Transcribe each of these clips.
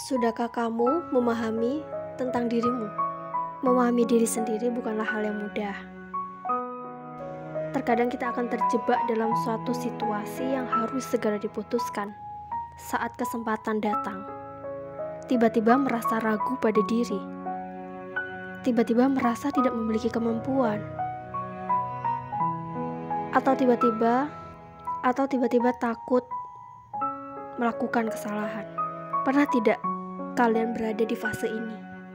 Sudahkah kamu memahami tentang dirimu? Memahami diri sendiri bukanlah hal yang mudah. Terkadang kita akan terjebak dalam suatu situasi yang harus segera diputuskan. Saat kesempatan datang, tiba-tiba merasa ragu pada diri. Tiba-tiba merasa tidak memiliki kemampuan. Atau tiba-tiba takut melakukan kesalahan. Pernah tidak kalian berada di fase ini?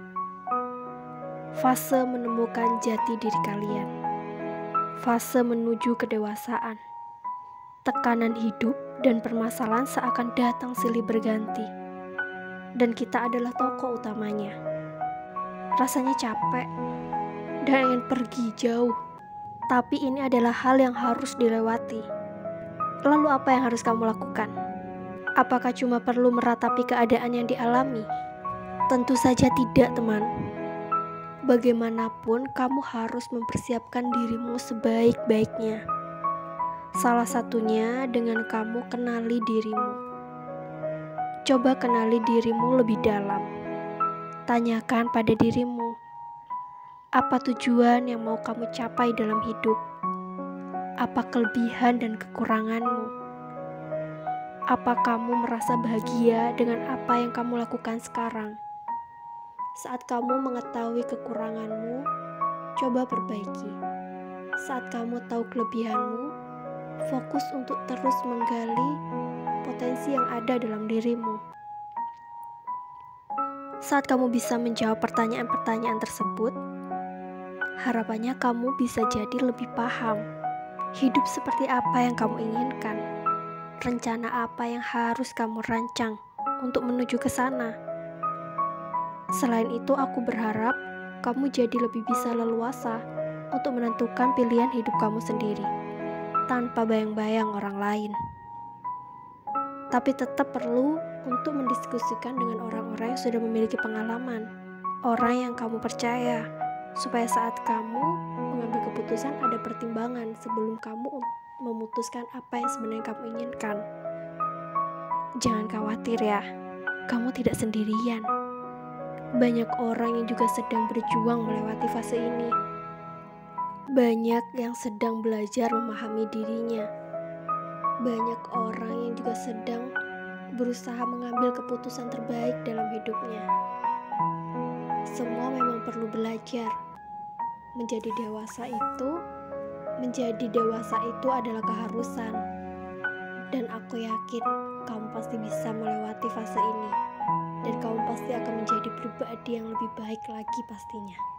Fase menemukan jati diri kalian. Fase menuju kedewasaan. Tekanan hidup dan permasalahan seakan datang silih berganti. Dan kita adalah tokoh utamanya. Rasanya capek dan ingin pergi jauh. Tapi ini adalah hal yang harus dilewati. Lalu apa yang harus kamu lakukan? Apakah cuma perlu meratapi keadaan yang dialami? Tentu saja tidak, teman. Bagaimanapun, kamu harus mempersiapkan dirimu sebaik-baiknya. Salah satunya dengan kamu kenali dirimu. Coba kenali dirimu lebih dalam. Tanyakan pada dirimu, apa tujuan yang mau kamu capai dalam hidup? Apa kelebihan dan kekuranganmu? Apa kamu merasa bahagia dengan apa yang kamu lakukan sekarang? Saat kamu mengetahui kekuranganmu, coba perbaiki. Saat kamu tahu kelebihanmu, fokus untuk terus menggali potensi yang ada dalam dirimu. Saat kamu bisa menjawab pertanyaan-pertanyaan tersebut, harapannya kamu bisa jadi lebih paham hidup seperti apa yang kamu inginkan. Rencana apa yang harus kamu rancang untuk menuju ke sana. Selain itu, aku berharap kamu jadi lebih bisa leluasa untuk menentukan pilihan hidup kamu sendiri, tanpa bayang-bayang orang lain. Tapi tetap perlu untuk mendiskusikan dengan orang-orang yang sudah memiliki pengalaman, orang yang kamu percaya, supaya saat kamu mengambil keputusan ada pertimbangan sebelum kamu memutuskan apa yang sebenarnya kamu inginkan. Jangan khawatir ya, kamu tidak sendirian. Banyak orang yang juga sedang berjuang melewati fase ini. Banyak yang sedang belajar memahami dirinya. Banyak orang yang juga sedang berusaha mengambil keputusan terbaik dalam hidupnya. Semua memang perlu belajar. Menjadi dewasa itu adalah keharusan. Dan aku yakin kamu pasti bisa melewati fase ini. Dan kamu pasti akan menjadi pribadi yang lebih baik lagi pastinya.